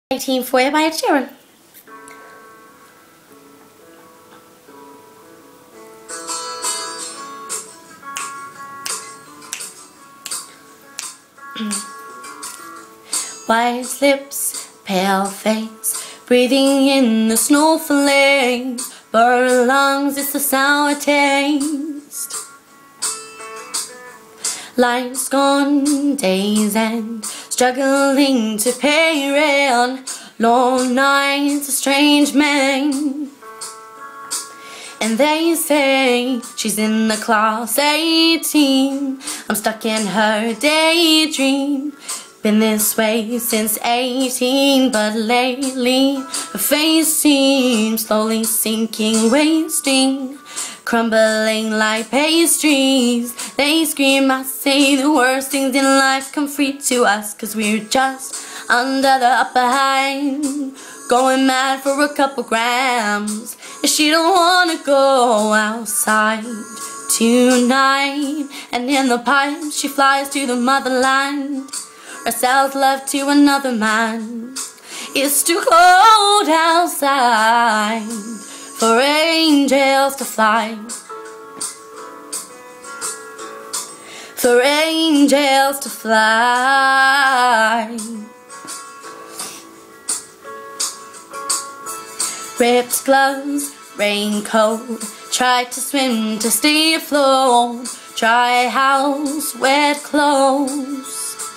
18 for you by Ed Sheeran. White lips, pale face, breathing in the snowflakes. Burnt lungs, it's the sour taste. Life's gone, days end, struggling to pay rent. Long nights, a strange man. And they say she's in the class 18. I'm stuck in her daydream. Been this way since 18, but lately her face seems slowly sinking, wasting, crumbling like pastries. They scream, I say the worst things in life come free to us, 'cause we're just under the upper hand, going mad for a couple grams. And she don't wanna go outside tonight, and in the pipe she flies to the motherland, or sells love to another man. It's too cold outside for angels to fly, for angels to fly. Ripped gloves, raincoat, tried to swim to stay afloat. Dry house, wet clothes.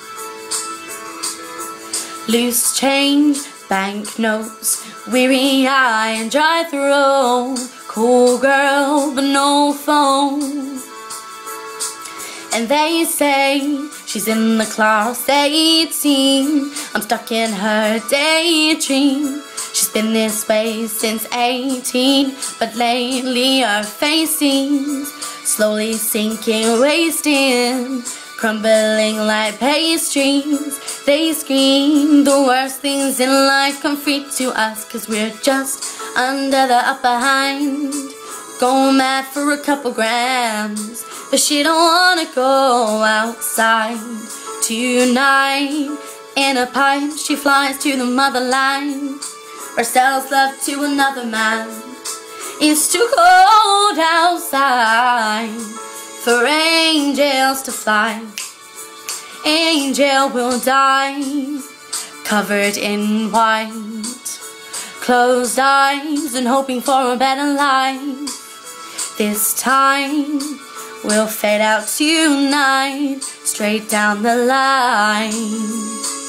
Loose change, banknotes, weary eye and dry throat. Cool girl, but no phone. And they say she's in the class 18. I'm stuck in her daydream. She's been this way since 18, but lately her face seems slowly sinking, wasting, crumbling like pastries. They scream the worst things in life come free to us, 'cause we're just under the upper hand, going mad for a couple grams. But she don't wanna go outside tonight. In a pipe she flies to the motherland, or sells love to another man. It's too cold outside for angels to fly. Angel will die, covered in white, closed eyes and hoping for a better life. This time we'll fade out tonight, straight down the line.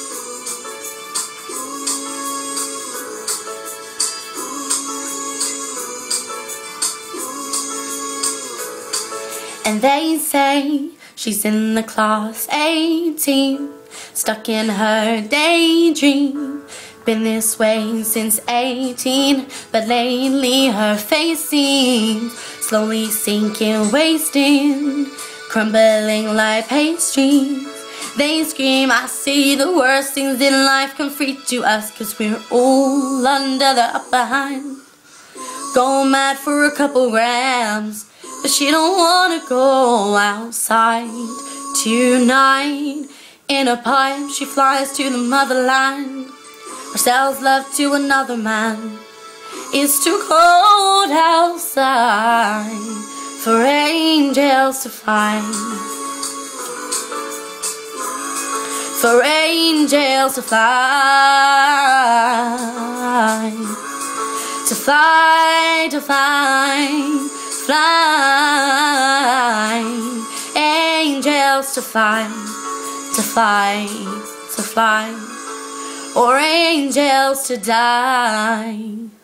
And they say she's in the class 18, stuck in her daydream. Been this way since 18, but lately her face seems slowly sinking, wasting, crumbling like pastries. They scream, I see the worst things in life come free to us, 'cause we're all under the upper hand, go mad for a couple grams. But she don't wanna go outside tonight. In a pipe she flies to the motherland, or sells love to another man. It's too cold outside for angels to fly, for angels to fly, to fly, to fly, fly. Angels to fly, to fly, to fly, or angels to die.